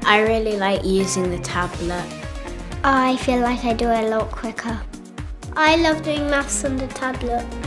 I really like using the tablet. I feel like I do it a lot quicker. I love doing maths on the tablet.